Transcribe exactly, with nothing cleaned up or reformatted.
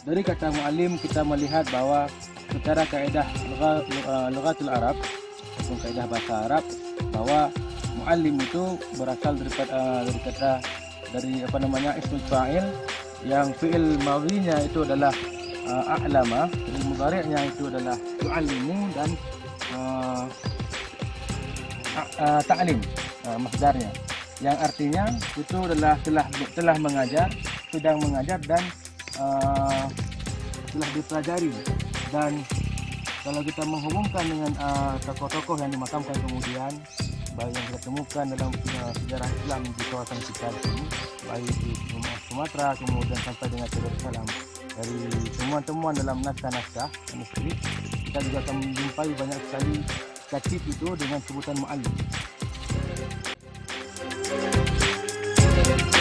dari kata muallim kita melihat bahwa secara kaedah lughatul Arab ataupun kaedah bahasa Arab, bahwa muallim itu berasal daripada uh, dari kata dari apa namanya ismul fa'il, yang fi'il madhinya itu adalah uh, a'lama, fi'il mudhari'nya itu adalah yu'allimu, dan uh, uh, ta'lim uh, masdarnya, yang artinya itu adalah telah telah mengajar, sedang mengajar, dan uh, telah dipelajari. Dan kalau kita menghubungkan dengan uh, tokoh-tokoh yang dimakamkan kemudian, baik yang kita temukan dalam uh, sejarah Islam di kawasan kita ini, baik di Sumatera kemudian sampai dengan Yerusalem, dari temuan-temuan dalam naskah-naskah manuskrip, kita juga akan menjumpai banyak sekali katib itu dengan sebutan muallim.